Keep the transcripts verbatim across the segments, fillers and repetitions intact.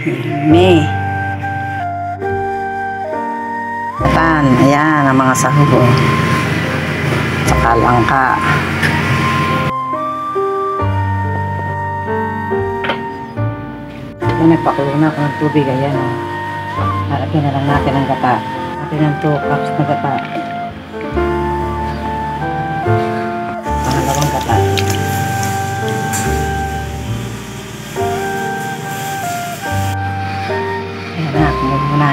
Yummy. Tan, ayan ang mga sahog. Saka langka. Ayan, nagpakulo na ako ng tubig. Ayan, oh. Lalagyan na lang natin ang gata. Natin ang two cups na gata. Pangalawang gata. Ayan na, kumulo na.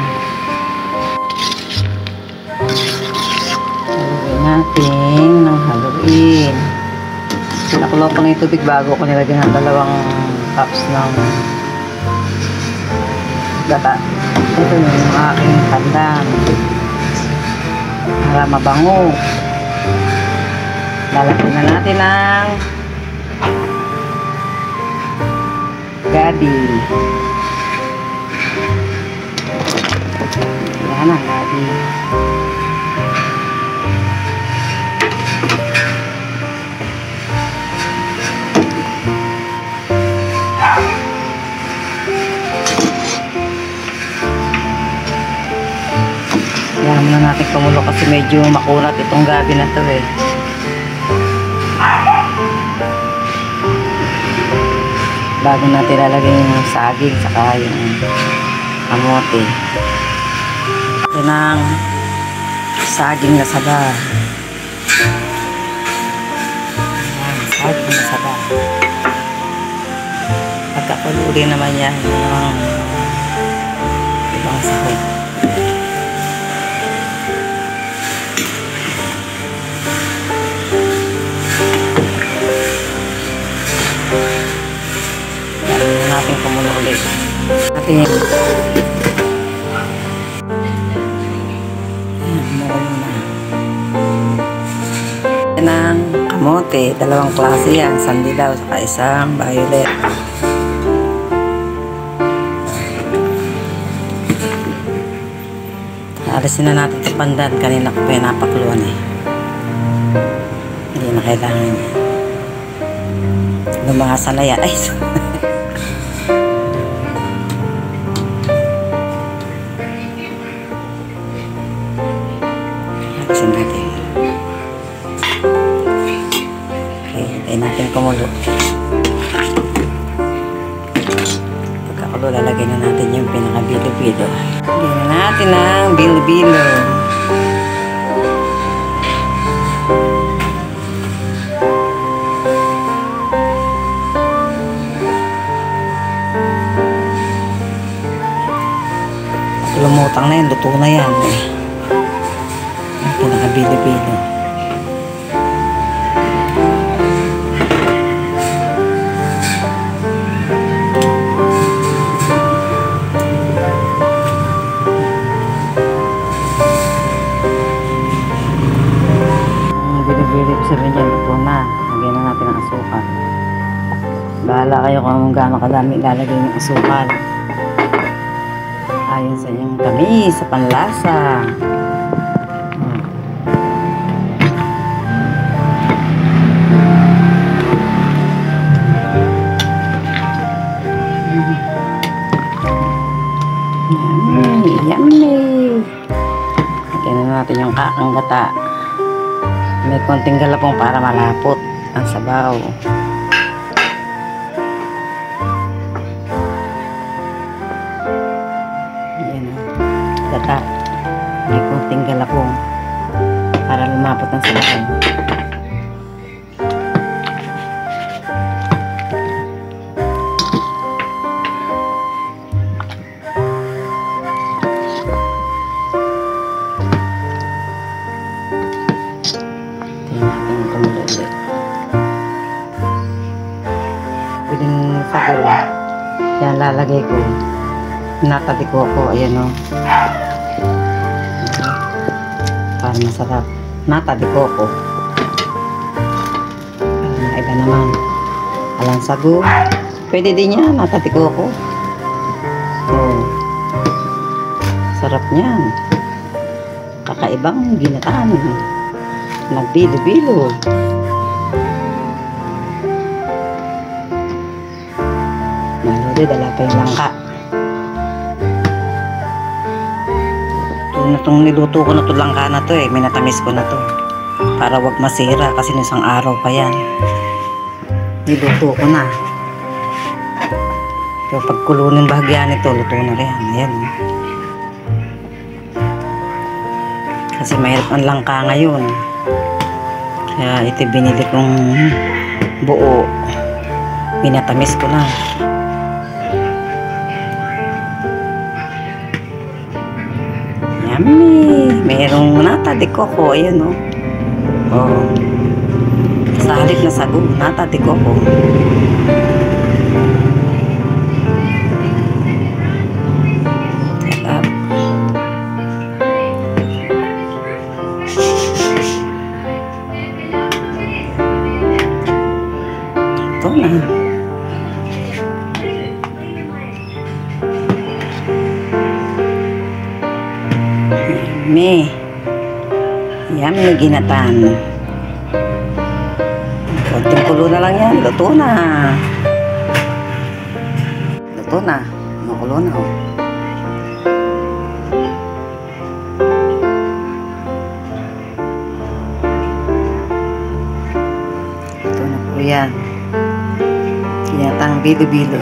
Haluin natin ng haluin. Pinakulo ko na yung tubig bago ko nilagyan ng dalawang cups ng gata. Ito yung aking pandan para mabango. Lalagyan na natin ng gabi. Yan ang gabi. Kaya muna natin kumulo kasi medyo makunat itong gabi na to eh. Bago natin lalagay yung saging saka yung kamote. Ito ng saging na saba. Ayan, saging na saba. Pagkakulo rin naman yan ng ibang sahog. Natin kumulo ulit. Natin yan, kumulo na. Yan ang kamote. Dalawang klase yan. Isang dilaw saka isang violet. Alisin na natin sa pandan. Kanina ko pa yung napakluan eh. Hindi na kailangan niya. Yung mga salaya. Ay, alisin natin. Okay, tayo natin kumulo. Pagkakulo, lalagay na natin yung pinaka-bilo-bilo. Lagyan na natin ang bilo-bilo. Lumutang na yan, luto na yan eh. Ang pinaka-bilo-bilo. Ang bilo-bilo ko sabihin dyan, luto na. Lagyan na natin ang asukal. Bahala kayo kung gaano kadami ilalagay yung asukal. Ayon sa inyong tamis, sa panlasa. Hmm. Yummy, yummy. Lagyan na natin yung kakang gata. May konting galapong para malapot ang sabaw. Gata. May kunting galapong para lumapot ang sabaw. Tingnan natin yung kumulo ulit. Pwedeng sabaw. Yan lalagay ko. Natati ko ako. Ayan o. Para masarap. Nata de coco. Para iba naman. Alang sago. Pwede din yan. Nata de coco. Oh. Sarap niyan. Kakaibang ginataan. Nagbilo-bilo. Malodi, dala pa yung langka. na itong niluto ko na to langka na to eh. Minatamis ko na to. Para wag masira kasi isang araw pa yan. Niluto ko na. Pero pag kulunin bahagyan nito, luto na rin. Ayan. Kasi mahirap ang langka ngayon. Kaya ito binili kong buo. Minatamis ko na. Yummy! Mayroong nata de coco. Ayan o. Oh. Oh. Sa halip na sago, nata de coco. Sarap. Ito na. Yummy. Yummy ginatan. Konting kulo na lang yan. Luto na. Luto na. Makulo na oh. Luto na po yan. Ginatang bilo-bilo.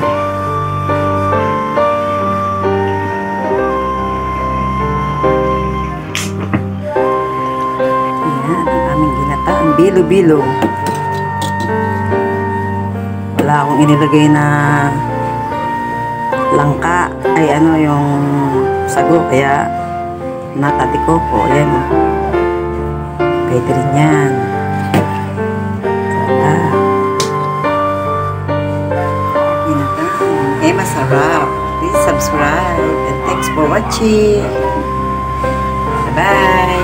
Bilo-bilo. Wala akong inilagay na langka ay ano yung sago kaya nata de coco. Ayan o. Pwede rin yan. Sarap. Ginatang. Eh masarap. Please subscribe and thanks for watching. Bye bye.